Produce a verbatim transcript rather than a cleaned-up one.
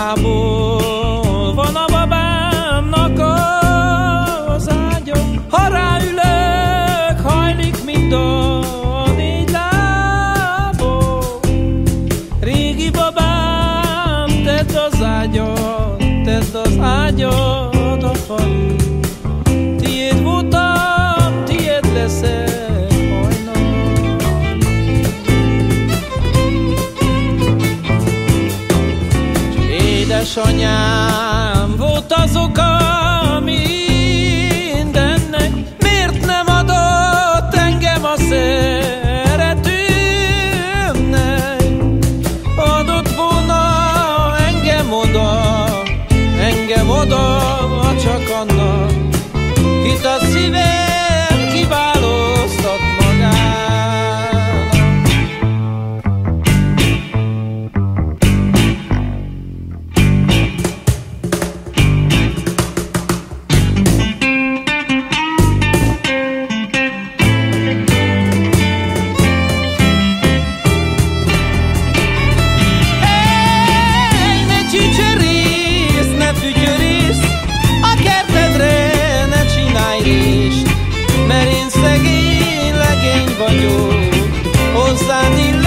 fából van a babámnak az ágya. Ha ráülök, hajlik mind a négy lábon. Régi babám, tedd az ágyat, tedd az ágyat a falé. Tiéd voltam, tiéd leszek hajnal. Édesanyám volt az oka mindennek, miért nem adott engem a szeretőmnek? Adott volna engem oda, engem oda, csak annak, kit a szívem kiválasztott magának. Hey, ne csicserész, ne fütyörész, a kertedre ne csinálj rést, mert én szegény legény vagyok, hozzád